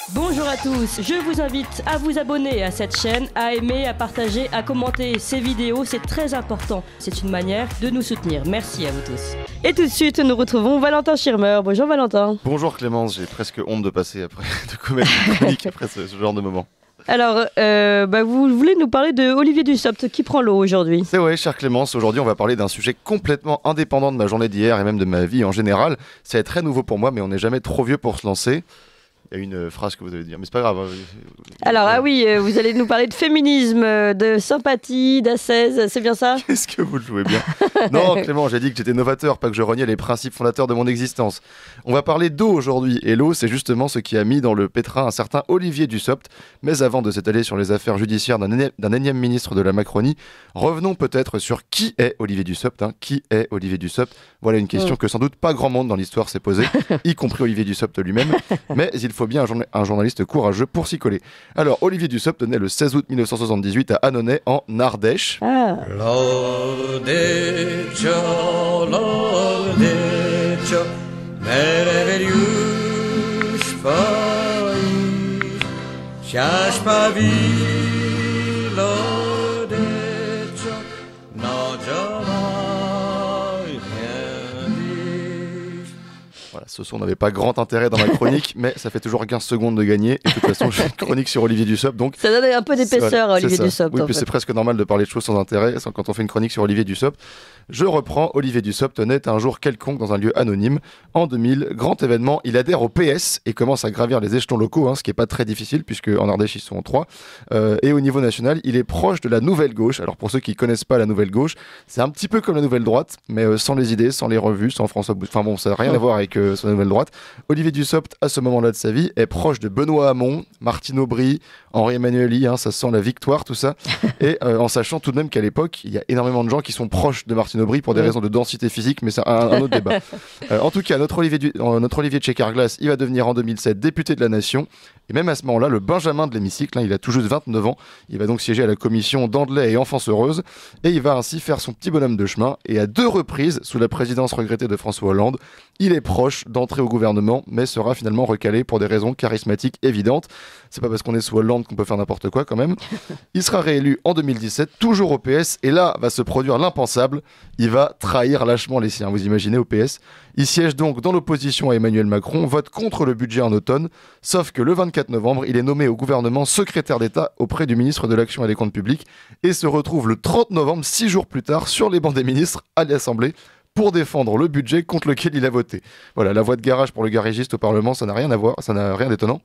Bonjour à tous, je vous invite à vous abonner à cette chaîne, à aimer, à partager, à commenter ces vidéos, c'est très important. C'est une manière de nous soutenir. Merci à vous tous. Et tout de suite, nous retrouvons Valentin Schirmer. Bonjour Valentin. Bonjour Clémence, j'ai presque honte de passer après, de commettre une chronique après ce genre de moment. Alors, vous voulez nous parler de Olivier Dussopt qui prend l'eau aujourd'hui. C'est vrai, chère Clémence, aujourd'hui on va parler d'un sujet complètement indépendant de ma journée d'hier et même de ma vie en général. Ça va être très nouveau pour moi, mais on n'est jamais trop vieux pour se lancer. Il y a une phrase que vous allez dire, mais c'est pas grave. Alors, vous allez nous parler de féminisme, de sympathie, d'ascèse, c'est bien ça? Qu'est-ce que vous le jouez bien? Non, Clément, j'ai dit que j'étais novateur, pas que je reniais les principes fondateurs de mon existence. On va parler d'eau aujourd'hui, et l'eau, c'est justement ce qui a mis dans le pétrin un certain Olivier Dussopt. Mais avant de s'étaler sur les affaires judiciaires d'un énième ministre de la Macronie, revenons peut-être sur qui est Olivier Dussopt. Qui est Olivier Dussopt? Voilà une question que sans doute pas grand monde dans l'histoire s'est posée, y compris Olivier Dussopt lui-même. Mais il faut bien un journaliste courageux pour s'y coller. Alors, Olivier Dussopt naît le 16 août 1978 à Annonay, en Ardèche. Voilà, ce son n'avait pas grand intérêt dans ma chronique, mais ça fait toujours 15 secondes de gagner. Et de toute façon, j'ai une chronique sur Olivier Dussopt, donc... Ça donne un peu d'épaisseur, Olivier Dussopt. Oui, puis c'est presque normal de parler de choses sans intérêt quand on fait une chronique sur Olivier Dussopt. Je reprends, Olivier Dussopt naît un jour quelconque dans un lieu anonyme. En 2000, grand événement, il adhère au PS et commence à gravir les échelons locaux, ce qui n'est pas très difficile, puisque en Ardèche, ils sont 3. Et au niveau national, il est proche de la Nouvelle Gauche. Alors pour ceux qui ne connaissent pas la Nouvelle Gauche, c'est un petit peu comme la Nouvelle Droite, mais sans les idées, sans les revues, sans François Boutin. Enfin bon, ça n'a rien à voir avec sa Nouvelle Droite. Olivier Dussopt, à ce moment-là de sa vie, est proche de Benoît Hamon, Martine Aubry, Henri-Emmanuel Ly, ça sent la victoire, tout ça. Et en sachant tout de même qu'à l'époque, il y a énormément de gens qui sont proches de Martine Aubry pour des raisons de densité physique, mais c'est un autre débat. En tout cas, notre Olivier Tchékarglas, il va devenir en 2007 député de la Nation. Et même à ce moment-là, le Benjamin de l'hémicycle, il a tout juste 29 ans. Il va donc siéger à la commission d'Andelay et Enfance Heureuse. Et il va ainsi faire son petit bonhomme de chemin. Et à 2 reprises, sous la présidence regrettée de François Hollande, il est proche d'entrer au gouvernement, mais sera finalement recalé pour des raisons charismatiques évidentes. C'est pas parce qu'on est sous Hollande qu'on peut faire n'importe quoi quand même. Il sera réélu en 2017, toujours au PS. Et là va se produire l'impensable. Il va trahir lâchement les siens, vous imaginez, au PS. Il siège donc dans l'opposition à Emmanuel Macron, vote contre le budget en automne, sauf que le 24 novembre, il est nommé au gouvernement secrétaire d'État auprès du ministre de l'Action et des Comptes Publics et se retrouve le 30 novembre, 6 jours plus tard, sur les bancs des ministres à l'Assemblée pour défendre le budget contre lequel il a voté. Voilà, la voie de garage pour le garagiste au Parlement, ça n'a rien à voir, ça n'a rien d'étonnant.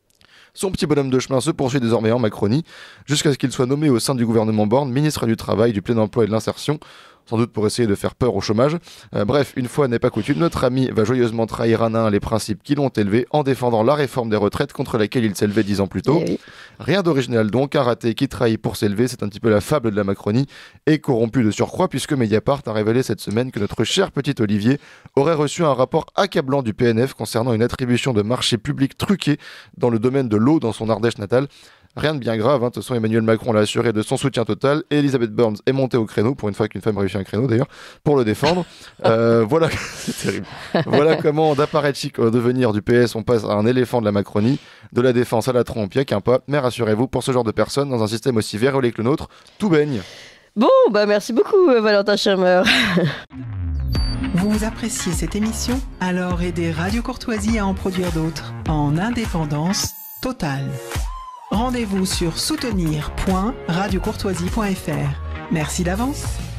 Son petit bonhomme de chemin se poursuit désormais en Macronie, jusqu'à ce qu'il soit nommé au sein du gouvernement Borne, ministre du Travail, du Plein Emploi et de l'Insertion, sans doute pour essayer de faire peur au chômage. Bref, une fois n'est pas coutume, notre ami va joyeusement trahir un à un les principes qui l'ont élevé en défendant la réforme des retraites contre laquelle il s'élevait 10 ans plus tôt. Oui. Rien d'original donc, un raté qui trahit pour s'élever, c'est un petit peu la fable de la Macronie, et corrompu de surcroît, puisque Mediapart a révélé cette semaine que notre cher petit Olivier aurait reçu un rapport accablant du PNF concernant une attribution de marchés publics truqués dans le domaine de l'eau dans son Ardèche natale. Rien de bien grave, de toute façon Emmanuel Macron l'a assuré de son soutien total et Elisabeth Borne est montée au créneau, pour une fois qu'une femme réussit un créneau d'ailleurs, pour le défendre. Voilà, c'est terrible. Voilà comment d'apparatchik au devenir du PS on passe à un éléphant de la Macronie, de la défense à la trompe, y'a qu'un pas, mais rassurez-vous, pour ce genre de personnes, dans un système aussi vérolé que le nôtre, tout baigne. Bon, merci beaucoup Valentin Schirmer. Vous appréciez cette émission? Alors aidez Radio Courtoisie à en produire d'autres, en indépendance totale. Rendez-vous sur soutenir.radiocourtoisie.fr. Merci d'avance.